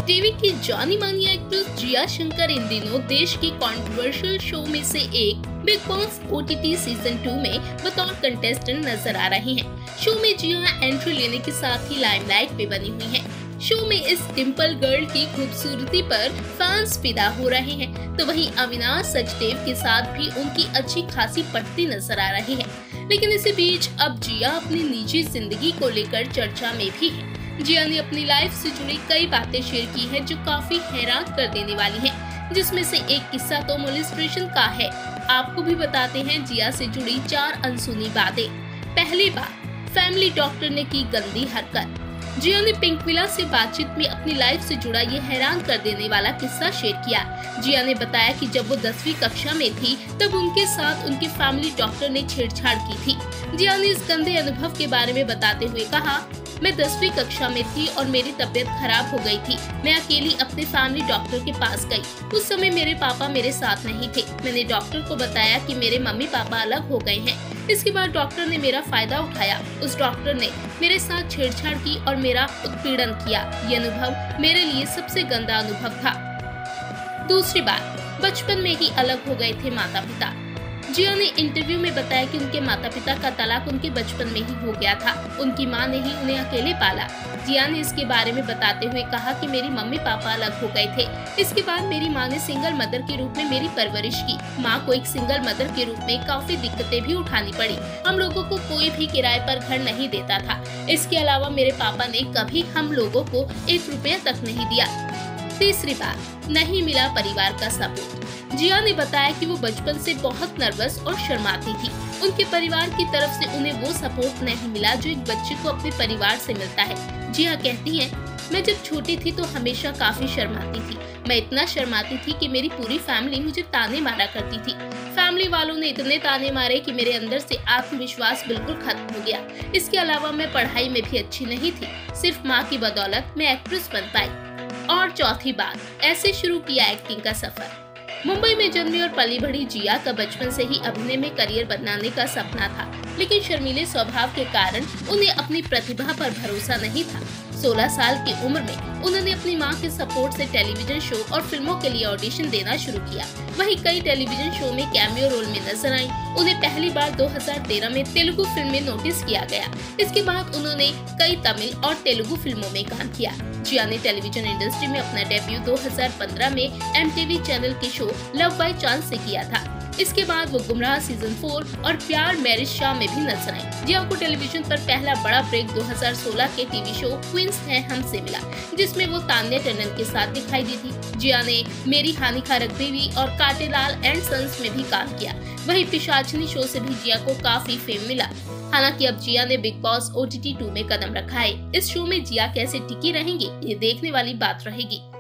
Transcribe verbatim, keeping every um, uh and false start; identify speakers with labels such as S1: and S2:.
S1: TV की जानी मानी एक्ट्रेस जिया शंकर इन दिनों देश की कंट्रोवर्शियल शो में से एक Bigg Boss OTT season two में बतौर कंटेस्टेंट नजर आ रही हैं। शो में जिया एंट्री लेने के साथ ही लाइमलाइट पे बनी हुई हैं। शो में इस डिम्पल गर्ल की खूबसूरती पर फैंस फिदा हो रहे हैं, तो वहीं अविनाश सचदेव के साथ भी उनकी अच्छी खासी पटती नजर आ रही है। लेकिन इसी बीच अब जिया अपनी निजी जिंदगी को लेकर चर्चा में भी है। जिया ने अपनी लाइफ से जुड़ी कई बातें शेयर की है जो काफी हैरान कर देने वाली हैं, जिसमें से एक किस्सा तो मोलेस्टेशन का है। आपको भी बताते हैं जिया से जुड़ी चार अनसुनी बातें। पहली बात, फैमिली डॉक्टर ने की गंदी हरकत। जिया ने पिंक विला से बातचीत में अपनी लाइफ से जुड़ा ये हैरान कर देने वाला किस्सा शेयर किया। जिया ने बताया कि जब वो दसवीं कक्षा में थी तब उनके साथ उनके फैमिली डॉक्टर ने छेड़छाड़ की थी। जिया ने इस गंदे अनुभव के बारे में बताते हुए कहा, मैं दसवीं कक्षा में थी और मेरी तबीयत खराब हो गई थी। मैं अकेली अपने फैमिली डॉक्टर के पास गई। उस समय मेरे पापा मेरे साथ नहीं थे। मैंने डॉक्टर को बताया कि मेरे मम्मी पापा अलग हो गए हैं। इसके बाद डॉक्टर ने मेरा फायदा उठाया। उस डॉक्टर ने मेरे साथ छेड़छाड़ की और मेरा उत्पीड़न किया। ये अनुभव मेरे लिए सबसे गंदा अनुभव था। दूसरी बात, बचपन में ही अलग हो गए थे माता पिता। जिया ने इंटरव्यू में बताया कि उनके माता पिता का तलाक उनके बचपन में ही हो गया था। उनकी मां ने ही उन्हें अकेले पाला। जिया ने इसके बारे में बताते हुए कहा कि मेरी मम्मी पापा अलग हो गए थे। इसके बाद मेरी मां ने सिंगल मदर के रूप में मेरी परवरिश की। मां को एक सिंगल मदर के रूप में काफी दिक्कतें भी उठानी पड़ी। हम लोगों को कोई भी किराए पर घर नहीं देता था। इसके अलावा मेरे पापा ने कभी हम लोगों को एक रुपया तक नहीं दिया। तीसरी बात, नहीं मिला परिवार का सपोर्ट। जिया ने बताया कि वो बचपन से बहुत नर्वस और शर्माती थी। उनके परिवार की तरफ से उन्हें वो सपोर्ट नहीं मिला जो एक बच्चे को अपने परिवार से मिलता है। जिया कहती हैं, मैं जब छोटी थी तो हमेशा काफी शर्माती थी। मैं इतना शर्माती थी कि मेरी पूरी फैमिली मुझे ताने मारा करती थी। फैमिली वालों ने इतने ताने मारे कि मेरे अंदर से आत्मविश्वास बिल्कुल खत्म हो गया। इसके अलावा मैं पढ़ाई में भी अच्छी नहीं थी। सिर्फ माँ की बदौलत मैं एक्ट्रेस बन पाई। और चौथी बात, ऐसे शुरू किया एक्टिंग का सफर। मुंबई में जन्मी और पली बढ़ी जिया का बचपन से ही अभिनय में करियर बनाने का सपना था, लेकिन शर्मीले स्वभाव के कारण उन्हें अपनी प्रतिभा पर भरोसा नहीं था। सोलह साल की उम्र में उन्होंने अपनी मां के सपोर्ट से टेलीविजन शो और फिल्मों के लिए ऑडिशन देना शुरू किया। वहीं कई टेलीविजन शो में कैमियो रोल में नजर आई। उन्हें पहली बार दो हज़ार तेरह में तेलुगु फिल्म में नोटिस किया गया। इसके बाद उन्होंने कई तमिल और तेलुगु फिल्मों में काम किया। जिया ने टेलीविजन इंडस्ट्री में अपना डेब्यू दो हज़ार पंद्रह में एमटीवी चैनल के शो लव बाय चांस से किया था। इसके बाद वो गुमराह सीजन फोर और प्यार मैरिज शाह में भी नजर आई। जिया को टेलीविजन पर पहला बड़ा ब्रेक दो हज़ार सोलह के टीवी शो क्वींस है हमसे मिला, जिसमें वो तान्या टंडन के साथ दिखाई दी थी। जिया ने मेरी हानिकारक बीवी और कांटेलाल एंड सन्स में भी काम किया। वहीं पिशाचनी शो से भी जिया को काफी फेम मिला। हालांकि अब जिया ने बिग बॉस ओटीटी टू में कदम रखा है। इस शो में जिया कैसे टिकी रहेंगी, ये देखने वाली बात रहेगी।